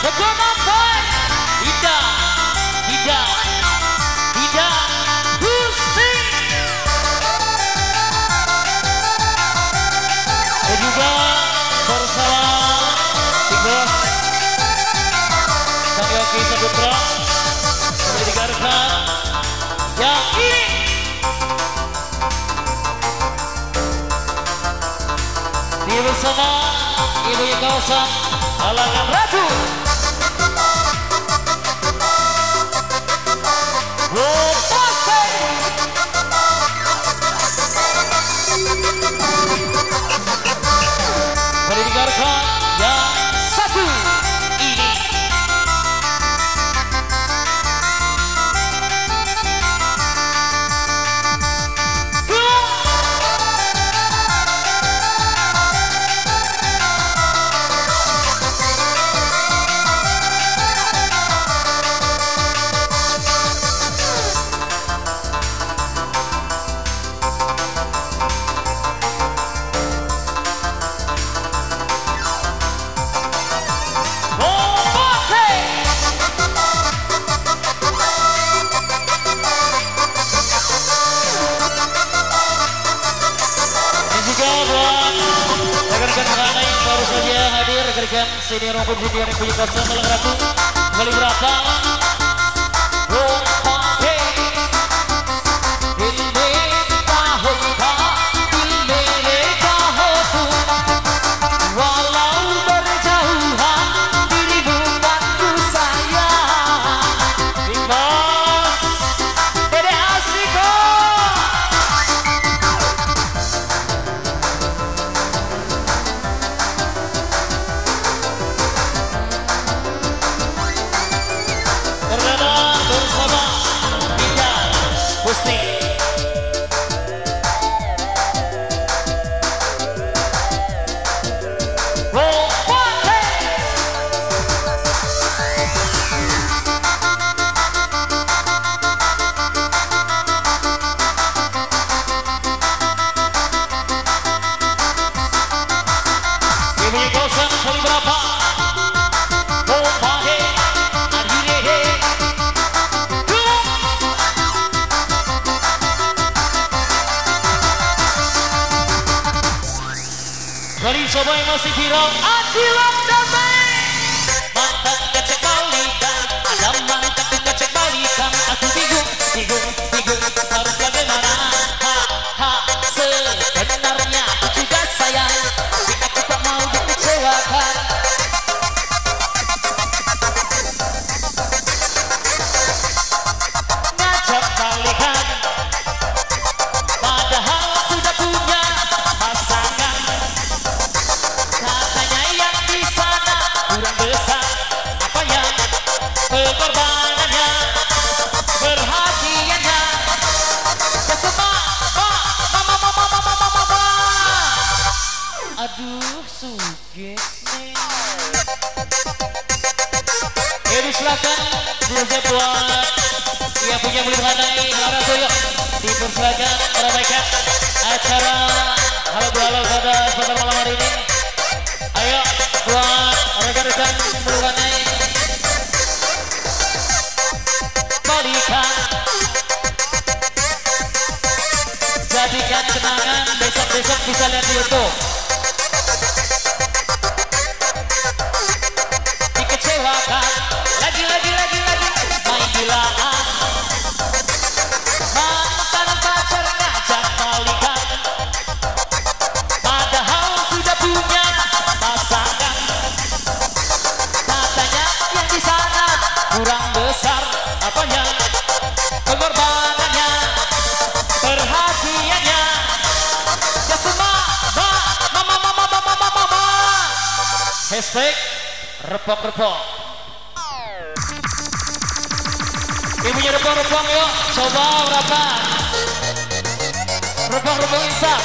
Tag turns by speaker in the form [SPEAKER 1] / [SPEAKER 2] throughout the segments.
[SPEAKER 1] Bersama ibu kawasan Halangan Ratu Wopaste mari digarkan yang satu ini. Rekan senior maupun junior yang punya kuasa Halangan Ratu kembali berapa walau berjauhan dirimu bantu saya Dimas Dede Asiko. Kali coba yang masih viral Adilan Damai mantan ngecek balikan ada mantan ngecek balikan aku bingung harus bagaimana sebenarnya aku juga sayang tapi aku tak mau dikecewakan ngajak balikan padahal sudah punya pasangan. Katanya yang di sana kurang besar apanya pengorbanannya perhatiannya kesema mama aduh sugesne jadi silakan siap buat yang punya melihara Halangan Ratu yuk dipersilakan meramaikan acara halo pada malam hari ini. Ayo buat rekan-rekan melihara balikan jadikan kenangan besok bisa lihat di YouTube. Dikecewakan lagi main gilaan mantan pacar ngajak balikan padahal sudah punya pasangan. Katanya yang di sana kurang besar apanya pengorbanannya perhatiannya ya semua mama hashtag repok ibunya repok yuk coba berapa repok insaf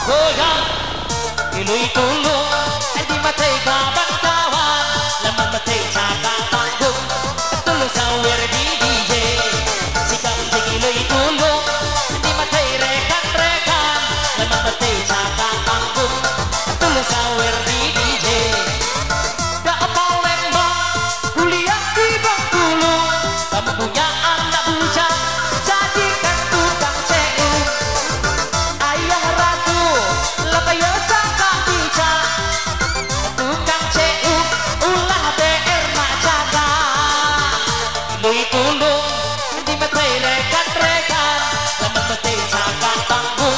[SPEAKER 1] goyang ilui tulung di mata kawan-kawan lama mata cakap panggung tulung sawer di DJ sikap ilui tulung di mata rekan-rekan lama mata cakap panggung tulung sawer di DJ gak apa lembang kuliah di Bengkulu kamu punya anak bujang jadikan tukang CU ayah ratu lepayo cakap bijak tukang CU ulah BR macaka lui tulung di mata rekan-rekan lama mata cakap panggung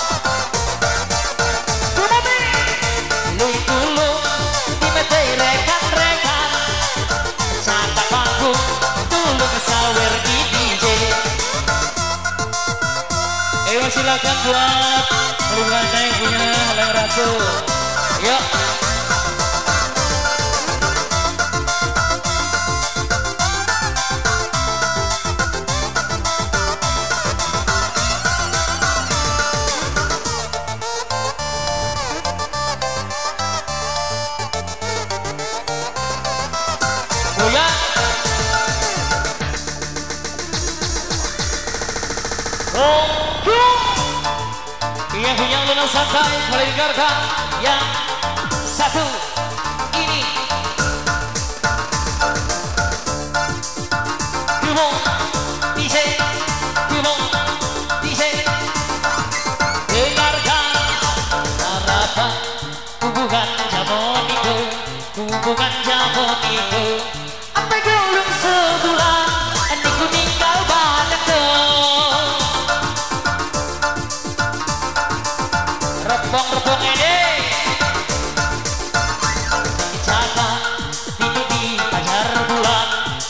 [SPEAKER 1] lui tulung di mata rekan-rekan cakap panggung tulung sawer di DJ. Silakan buat perubahan yang punya Leng Ratu. Yuk. Goyang. Yang punya lunas santai mulai digarkan yang satu ini Kumong DJ dengarkan harapan hubungan jamon itu apa gelung sebulan ku tinggal banyak tuh repong ini jaga tidur di pajar bulan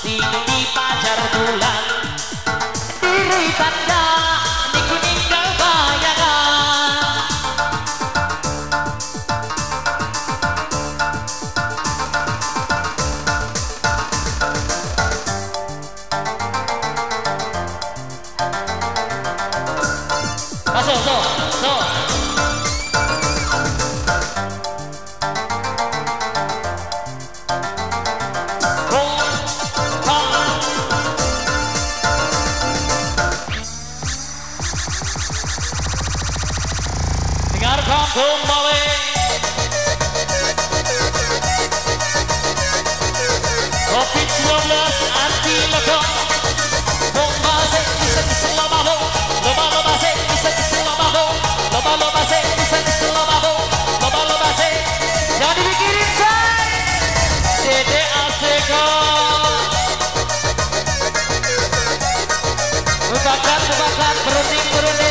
[SPEAKER 1] diri tanda di kuninggal bayangan masuk so dengarkan kembali COVID-19 anti legok bomba se bisa diselamamu lomba se bisa diselamamu lomba se bisa diselamamu lomba se jangan dipikirin say Dede Aseka bubakan berunding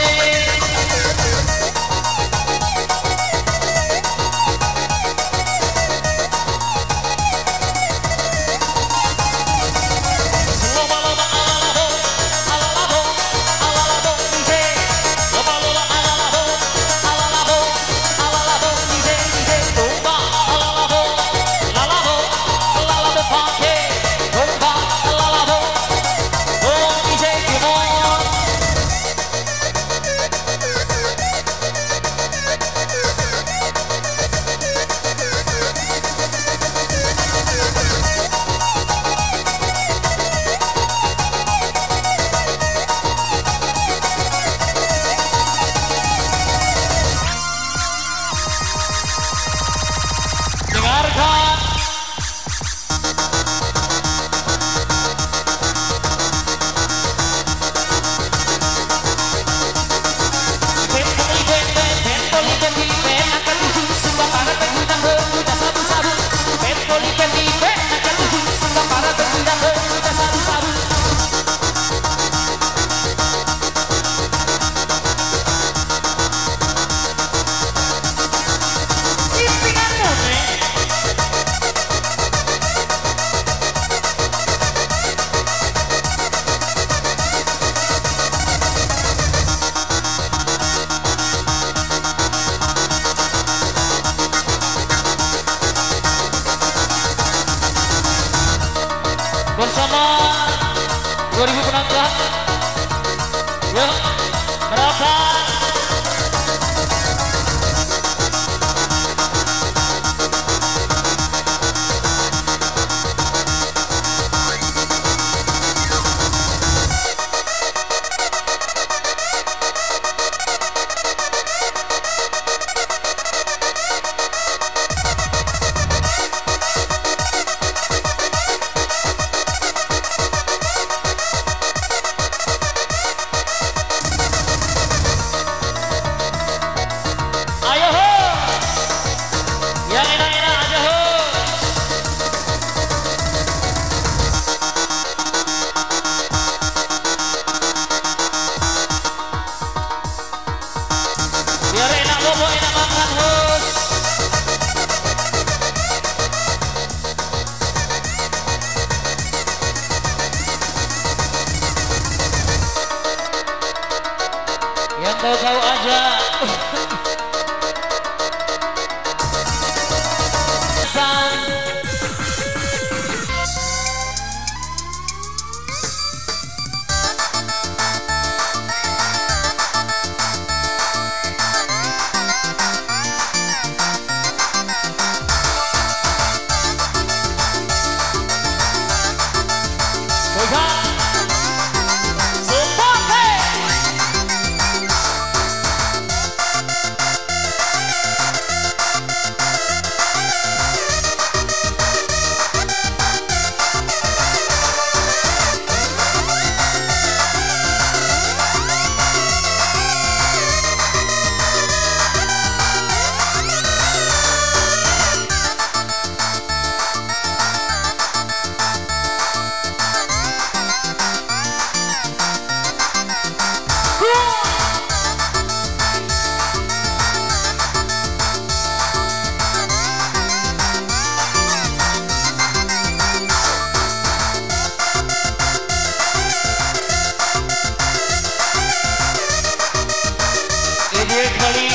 [SPEAKER 1] bersama 2000 penonton. Yuk, berapa?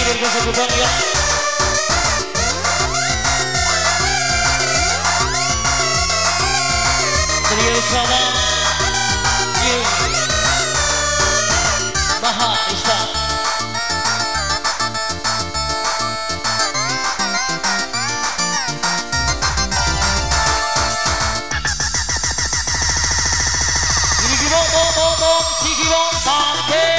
[SPEAKER 1] Berkasa Gubang ya. Trio sama Maha Ista. Bom Cigi bom sampai.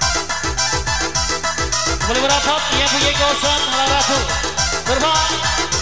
[SPEAKER 1] Kembali merapat yang punya kawasan Ratu Berbang.